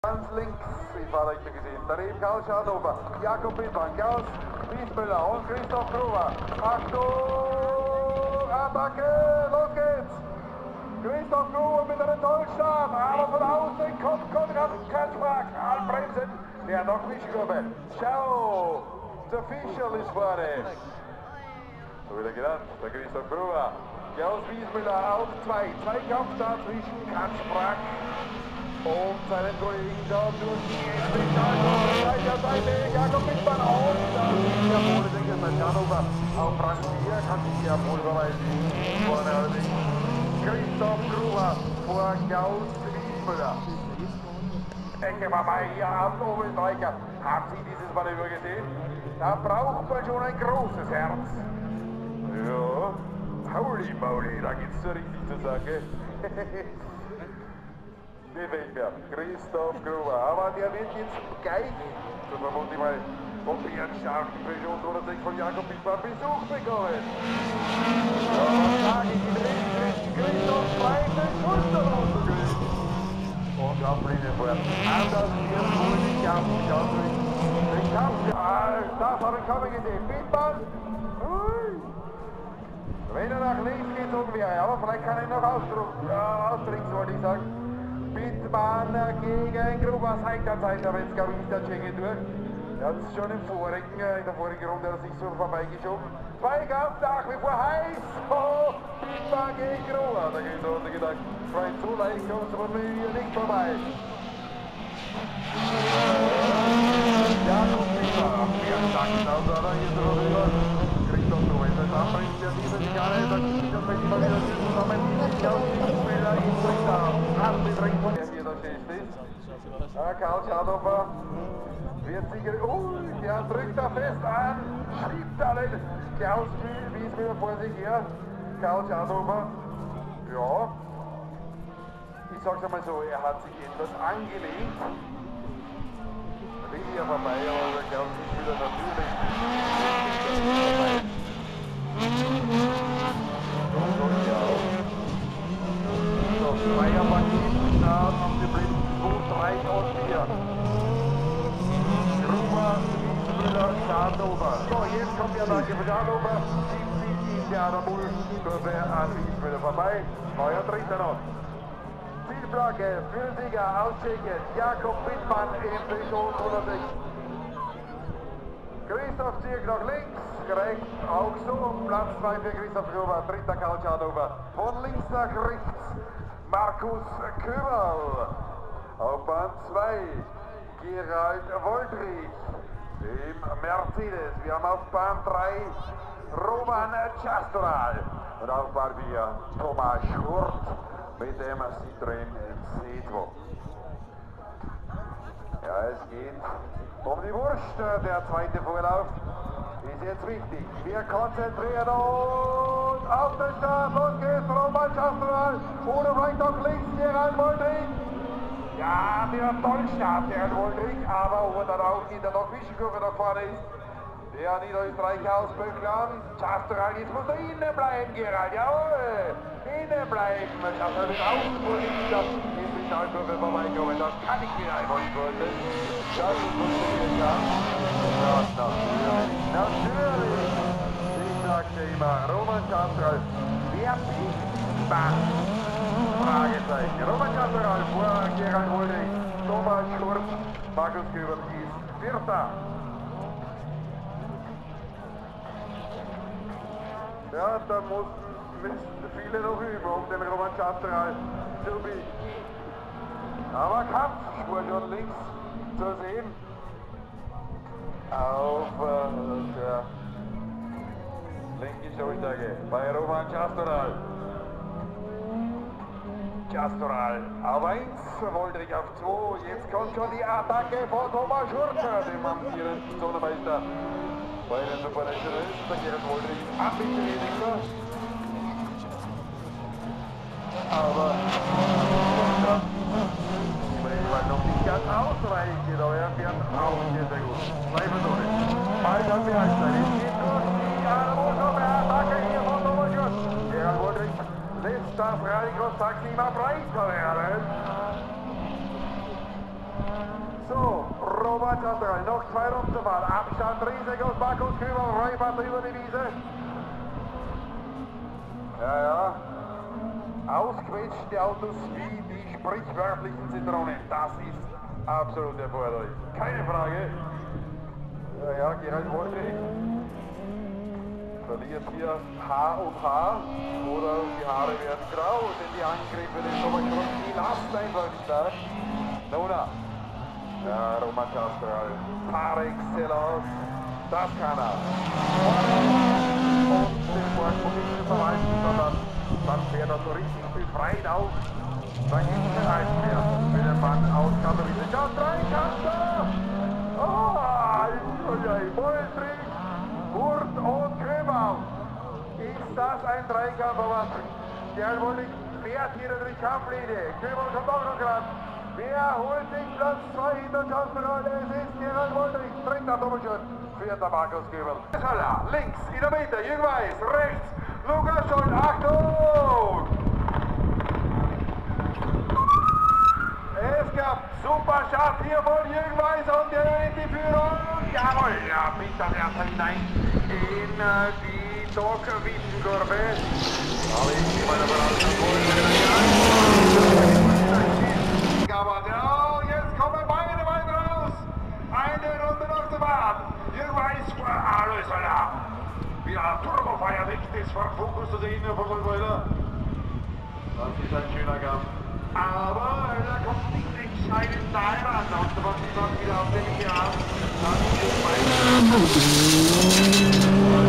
Ganz links ist Fahrrichter gesehen. Daneben Karl Schadhofer, Jakob Bittmann, Klaus Wiesmüller und Christoph Gruber. Achtung! Attacke! Los geht's! Christoph Gruber mit einem Tollstart, aber von außen kommt Konrad Kaczmark. Anbremsen, der noch Mischgruppe. Ciao! Der Fischerl ist vorne. So wieder genannt, der Christoph Gruber. Klaus Wiesmüller auf 2. Zweikampf da zwischen Kaczmark und seinen Kollegen da durch die Seite. Jakob Bittmann und da ist der Pole, der Christoph Schadhofer auf Rang 4, kann sich der Pole verweisen. Vorne allerdings Christoph Gruber vor Klaus Wiesmüller. Ecke vorbei hier am Oberösterreicher. Haben Sie dieses Manöver gesehen? Da braucht man schon ein großes Herz. Ja, holy moly, da geht's so richtig zur Sache. Gefällt mir, Christoph Gruber. Aber der wird jetzt gleich, so vermute ich mal, vom bärenstarken Peugeot 206 von Jakob Bittmann Besuch bekommen. Ja, was sage ich? Christoph zweite Schulter rausgekriegt. Und auf Linie vor. Anders wird wohl nicht ganz ausdrücken. Den Kampf, das habe ich kaum gesehen. Bittmann. Wenn er nach links gezogen wäre, aber vielleicht kann er noch austricksen, wollte ich sagen. Bittmann gegen Gruber, Seite an Seite, aber jetzt glaube ich nicht der Tscheche durch. Er hat es schon in der vorigen Runde hat er sich so vorbeigeschoben. Zweikampf nach wie vor heiß. Oh, Bittmann gegen Gruber. Da geht es gedacht, Freund, so leicht kommt es aber hier nicht vorbei. Jakob Bittmann, mehr Sachsen, also da geht es rüber. Christoph Gruber, jetzt als Anbringinitiative, die Jahre, da gibt es vielleicht immer wieder zusammen. Klaus Wiesmüller in Dritter, Handbedrängt von der hier da steht. Karl Schadhofer wird sicher, der drückt da fest an, schiebt da nicht. Klaus Wiesmüller vor sich her, Karl Schadhofer, ja, ich sag's einmal so, er hat sich etwas angelegt. Will ja vorbei, aber der Klaus Wiesmüller natürlich vorbei. So, Zweierpaket, da auf die Blitz 2, 3 und 4. Gruber, Wiesmüller, Schadhofer. So, jetzt kommt der Attacke von Schadhofer. Schiebt sich in der Adamul-Kurve an Wiesmüller vorbei. Neuer Dritter noch. Zielflagge für den Sieger aus Tschechien. Jakob Bittmann im Peugeot 206. Christoph zieht nach links, rechts auch so. Platz 2 für Christoph Gruber, dritter Karl Schadhofer. Von links nach rechts Markus Köberl. Auf Bahn 2 Gerald Woldrich im Mercedes. Wir haben auf Bahn 3 Roman Chastoral. Und auf Bahn 4 Thomas Schurt mit dem Citroën C2. Ja, es geht um die Wurst. Der zweite Vorlauf ist jetzt wichtig. Wir konzentrieren uns auf den Start. Los geht's, Roman Chastoral. Oder vielleicht auch links Gerald Woldrich. Ja, der Tollstart, Gerald Woldrich. Aber wo dann auch in der Noch-Wischenkurve da vorne ist, der Niederösterreicher aus Böckland. Chastoral, jetzt muss er innen bleiben, Gerald. Jawohl, innen bleiben. Das soll den Außenpolitiker in die Schallkurve vorbeikommen. Das kann ich wieder einmal vorstellen. Das funktioniert ja. Ja, natürlich. Ich sagte immer, Roman Chastoral, wer bist man? Fragezeichen. Roman Chastoral vor Gerald Woldrich. Thomas Schurz, Markus Köberl ist Vierter. Ja, da müssen viele noch üben, um den Roman Chastoral zu bieten. Aber Kampfspur schon links zu sehen. Auf der linken Schulterge bei Roman Chastoral. Chastoral auf 1, Woldrich auf 2. Jetzt kommt schon die Attacke von Thomas Schurzer, dem amtierenden Zonenmeister. Bei den Supernationals, da geht Woldrich ab in die Richter. Aber noch nicht ganz ausreichend, aber er fährt auch sehr, sehr gut. Zweifelsohne. Bald haben wir Halbzeit. Es geht durch die Attacke hier von Thomas Schurzer. Gerald Woldrich lässt das RallyCross Taxi immer breiter werden. Vorwärts, noch 2 Runden zu fahren. Abstand riesig aus Markus Kübel, Räubert über die Wiese. Ja. Ausquetschte Autos wie die sprichwörtlichen Zitronen. Das ist absolut erforderlich. Keine Frage. Ja, Gerald Wolke verliert hier Haar und Haar. Oder die Haare werden grau, denn die Angriffe des Oberschrott, die lassen einfach stark. Nona. Ja, Roman Castral. Par excellence. Das kann er. Und den Vorsprung nicht zu verwalten, sondern dann fährt er so richtig befreit auf. Dann gibt es kein Halt mehr, wenn der Mann aus Katowice. Ganz rein, Kaster! Bolltrich, Hurt und Köbau. Ist das ein Dreikampf, aber der Wollig fährt hier in die Kampflinie. Köbau kommt auch noch ran. Wer holt sich Platz 2 in der Kampfrolle? Es ist Gerald Woltrich, dritter Doppelschritt für der Markus Köbel. Links in der Mitte, Jüngweiß, rechts, Lukas Scholl, Achtung! Es gab super Schaft hier von Jüngweiß und der in die Führung. Jawohl, ja, mit das erste hinein in die Dock-Wiesenkurve. Aber ich gehe mal davon aus, ja, jetzt kommen beide weit raus. Eine Runde noch zu fahren. Jüngweiß, alles klar. Ja, Turbofeierlicht ist vom Fokus zu sehen, Herr Bergbrüder. Das ist ein schöner Kampf. Aber da kommt nicht entscheidend daher an. Und was ich noch wieder auf den Geraden.